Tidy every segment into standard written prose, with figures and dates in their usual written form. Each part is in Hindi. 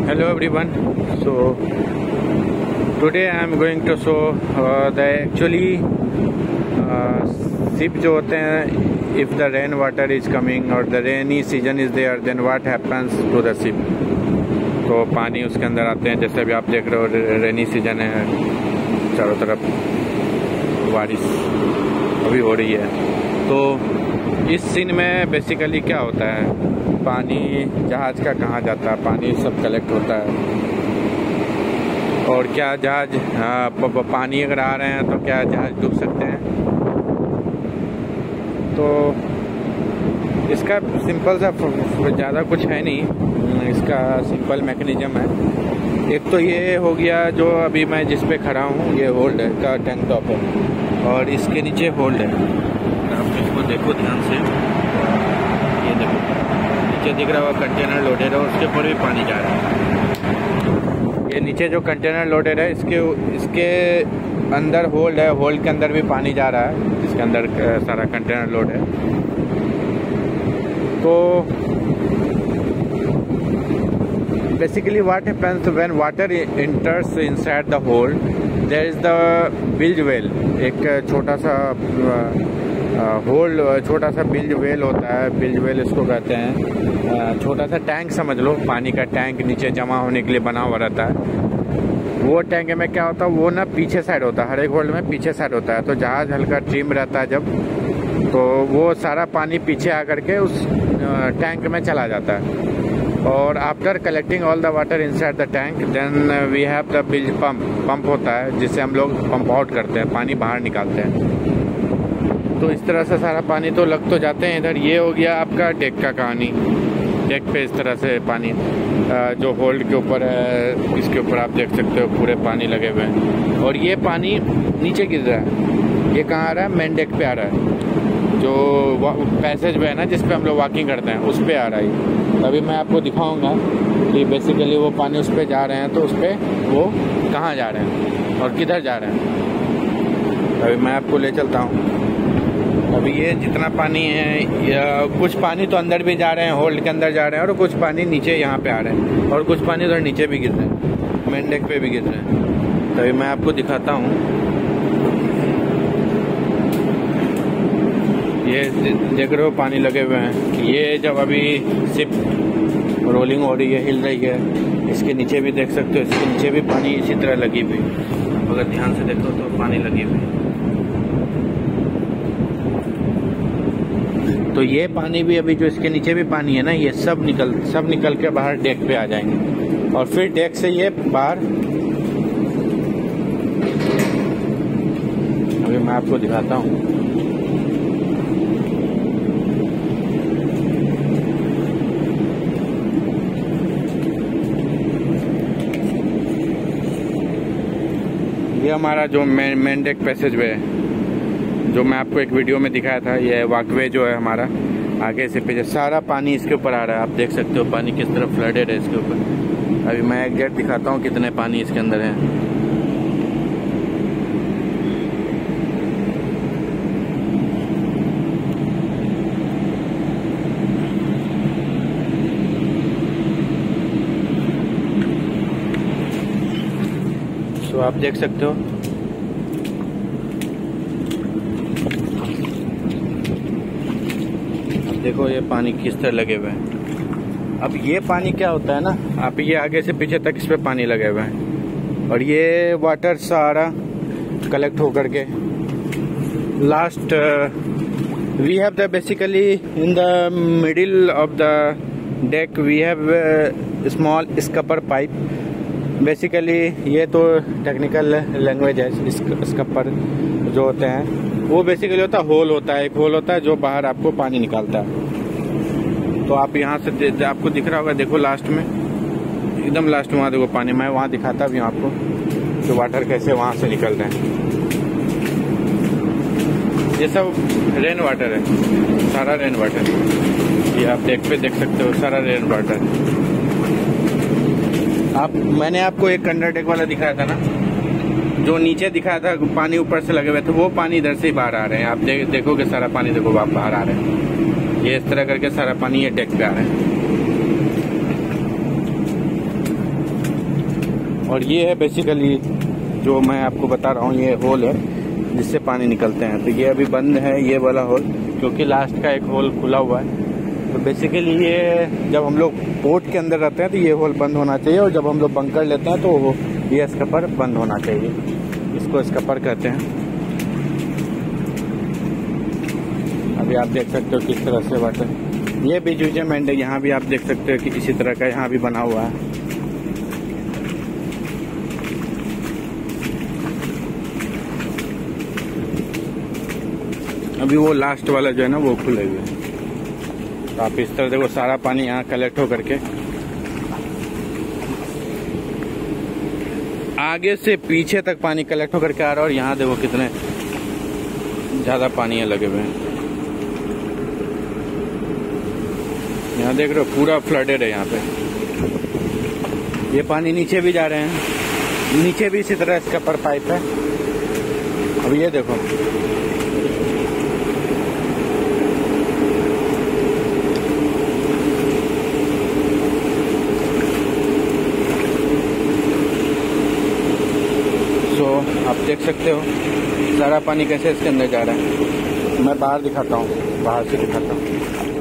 Hello everyone. So today I am going to show the actually ship जो होते हैं, if the rain water is coming or the rainy season is there, then what happens to the ship. तो पानी उसके अंदर आते हैं, जैसे अभी आप देख रहे हो रेनी सीजन है, चारों तरफ बारिश अभी हो रही है। तो इस सीन में बेसिकली क्या होता है, पानी जहाज़ का कहाँ जाता है, पानी सब कलेक्ट होता है। और क्या जहाज़ पानी अगर आ रहे हैं तो क्या जहाज़ डूब सकते हैं। तो इसका सिंपल सा ज़्यादा कुछ है नहीं, इसका सिंपल मैकेनिज़्म है। एक तो ये हो गया, जो अभी मैं जिस पे खड़ा हूँ ये होल्ड है का टैंक टॉप है और इसके नीचे होल्ड है। आप इसको देखो ध्यान से, ये देखो नीचे दिख रहा हुआ कंटेनर लोडेड है, उसके ऊपर भी पानी जा रहा है। ये नीचे जो कंटेनर लोडेड है इसके अंदर होल्ड है, होल्ड के अंदर भी पानी जा रहा है, जिसके अंदर सारा कंटेनर लोड है। तो basically what happens when water enters inside the hole, there is the bilge whale, एक छोटा सा होल, छोटा सा बिल्ज वेल होता है। बिल्ज वेल इसको कहते हैं, छोटा सा टैंक समझ लो, पानी का टैंक नीचे जमा होने के लिए बना हुआ रहता है। वो टैंक में क्या होता है, वो ना पीछे साइड होता है, हर एक होल्ड में पीछे साइड होता है। तो जहाज हल्का ट्रिम रहता है जब, तो वो सारा पानी पीछे आकर के उस टैंक में चला जाता है। और after collecting all the water inside the tank, then we have the bilge pump होता है, जिससे हम लोग पंप आउट करते हैं, पानी बाहर निकालते हैं। तो इस तरह से सारा पानी तो लग तो जाते हैं इधर। ये हो गया आपका डेक का कहानी। डेक पे इस तरह से पानी जो होल्ड के ऊपर है, इसके ऊपर आप देख सकते हो पूरे पानी लगे हुए हैं। और ये पानी नीचे गिर रहा है, ये कहाँ आ रहा है, मेन डेक पे आ रहा है, जो पैसेज वे है ना जिस पे हम लोग वॉकिंग करते हैं, उस पर आ रहा है। अभी मैं आपको दिखाऊंगा कि बेसिकली वो पानी उस पर जा रहे हैं, तो उस पर वो कहाँ जा रहे हैं और किधर जा रहे हैं। अभी मैं आपको ले चलता हूँ। अभी ये जितना पानी है, या कुछ पानी तो अंदर भी जा रहे हैं, होल्ड के अंदर जा रहे हैं, और कुछ पानी नीचे यहाँ पे आ रहे हैं, और कुछ पानी उधर नीचे भी गिर रहे हैं, मेन डेक पे भी गिर रहे हैं। तो अभी मैं आपको दिखाता हूँ। ये देख रहे हो पानी लगे हुए हैं। ये जब अभी शिप रोलिंग हो रही है, हिल रही है, इसके नीचे भी देख सकते हो, इसके नीचे भी पानी इसी तरह लगी हुई। अगर ध्यान से देखो तो पानी लगी हुई। तो ये पानी भी, अभी जो इसके नीचे भी पानी है ना, ये सब निकल के बाहर डेक पे आ जाएंगे, और फिर डेक से ये बाहर, अभी मैं आपको दिखाता हूँ। ये हमारा जो मेन डेक पैसेज वे है, जो मैं आपको एक वीडियो में दिखाया था, ये वॉकवे जो है हमारा, आगे से पीछे सारा पानी इसके ऊपर आ रहा है। आप देख सकते हो पानी किस तरह फ्लडेड है इसके ऊपर। अभी मैं एग्जैक्ट दिखाता हूँ कितने पानी इसके अंदर है। तो आप देख सकते हो देखो ये पानी किस तरह लगे हुए हैं। अब ये पानी क्या होता है ना, आप ये आगे से पीछे तक इस पे पानी लगे हुए हैं, और ये वाटर सारा कलेक्ट होकर के last we have the basically in the middle of the deck we have small scupper pipe. Basically ये तो टेक्निकल लैंग्वेज है, स्कपर जो होते हैं वो बेसिकली होता है होल होता है, एक होल होता है जो बाहर आपको पानी निकालता है। तो आप यहाँ से आपको दिख रहा होगा, देखो लास्ट में, एकदम लास्ट में वहाँ देखो पानी, मैं वहाँ दिखाता भी हूँ आपको कि वाटर कैसे वहाँ से निकल रहे हैं। ये सब रेन वाटर है, सारा रेन वाटर, ये आप देख सकते हो, सारा रेन वाटर। मैंने आपको एक अंडर डेक वाला दिखाया था ना, जो नीचे दिखाया था पानी ऊपर से लगे हुए थे, वो पानी इधर से ही बाहर आ रहे हैं। आप देखोगे सारा पानी, देखो आप बाहर आ रहे हैं, ये इस तरह करके सारा पानी ये डेक पे आ रहा है। और ये है बेसिकली जो मैं आपको बता रहा हूँ, ये होल है जिससे पानी निकलते हैं। तो ये अभी बंद है ये वाला होल, क्योंकि लास्ट का एक होल खुला हुआ है। तो बेसिकली ये जब हम लोग पोर्ट के अंदर रहते हैं तो ये होल बंद होना चाहिए, और जब हम लोग बंकर लेते हैं तो ये स्कपर बंद होना चाहिए। इसको स्कपर कहते हैं। अभी आप देख सकते हो किस तरह से वाटर, ये भी जूजेमेंट है। यहाँ भी आप देख सकते हो कि इसी तरह का यहाँ भी बना हुआ है। अभी वो लास्ट वाला जो है ना वो खुले हुए है। तो आप इस तरह देखो, सारा पानी यहाँ कलेक्ट हो करके आगे से पीछे तक पानी कलेक्ट होकर के आ रहा है। और यहाँ देखो कितने ज्यादा पानी लगे हुए हैं। यहाँ देख रहे हो पूरा फ्लडेड है यहाँ पे। ये पानी नीचे भी जा रहे हैं, नीचे भी इसी तरह इसका पर पाइप है। अब ये देखो आप देख सकते हो सारा पानी कैसे इसके अंदर जा रहा है। मैं बाहर दिखाता हूँ, बाहर से दिखाता हूँ।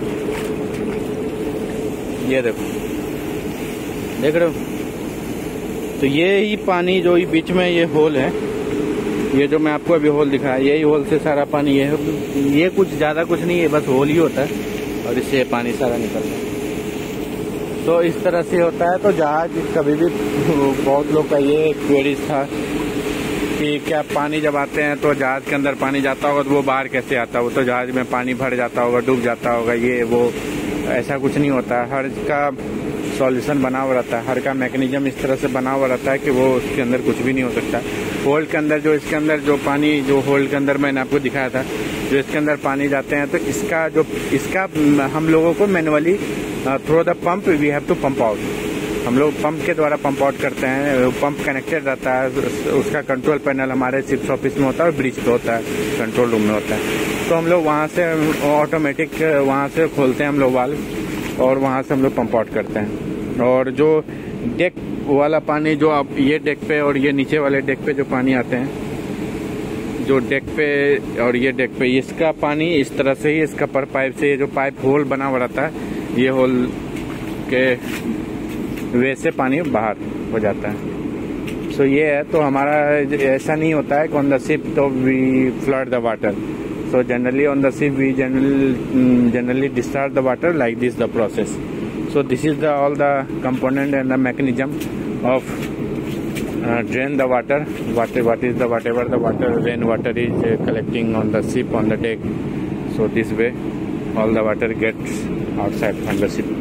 ये देखो, देख रहे हो। तो ये ही पानी जो बीच में ये होल है, ये जो मैं आपको अभी होल दिखाया, यही होल से सारा पानी ये कुछ ज़्यादा कुछ नहीं है, बस होल ही होता है और इससे पानी सारा निकलता है। तो इस तरह से होता है। तो जहाज कभी भी, बहुत लोग का ये क्वेरीज था कि क्या पानी जब आते हैं तो जहाज के अंदर पानी जाता होगा तो वो बाहर कैसे आता, वो तो जहाज में पानी भर जाता होगा, डूब जाता होगा, ये वो। ऐसा कुछ नहीं होता है। हर का सॉल्यूशन बना हुआ रहता है, हर का मैकेनिज्म इस तरह से बना हुआ रहता है कि वो उसके अंदर कुछ भी नहीं हो सकता। होल्ड के अंदर जो इसके अंदर जो पानी जो होल्ड के अंदर मैंने आपको दिखाया था, जो इसके अंदर पानी जाते हैं, तो इसका हम लोगों को manually through the pump we have to pump out. हम लोग पंप के द्वारा पंप आउट करते हैं। पंप कनेक्टेड रहता है, उसका कंट्रोल पैनल हमारे शिप्स ऑफिस में होता है और ब्रिज पे होता है, कंट्रोल रूम में होता है। तो हम लोग वहाँ से ऑटोमेटिक वहाँ से खोलते हैं हम लोग वाल्व, और वहाँ से हम लोग पंप आउट करते हैं। और जो डेक वाला पानी जो आप ये डेक पे और ये नीचे वाले डेक पे जो पानी आते हैं, जो डेक पे और ये डेक पे, इसका पानी इस तरह से ही इसका पर पाइप से, ये जो पाइप होल बना हुआ रहता है, ये होल के वे से पानी बाहर हो जाता है। सो ये है। तो हमारा ऐसा नहीं होता है कि ऑन द शिप तो we flood the water. So generally on the ship we generally discharge the water like this the process. So this is all the component and the mechanism of drain the water. Whatever the water, rain water is collecting on the ship on the deck. So this way all the water gets outside from the ship.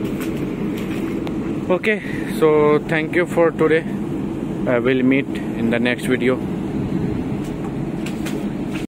Okay, so thank you for today. We'll meet in the next video.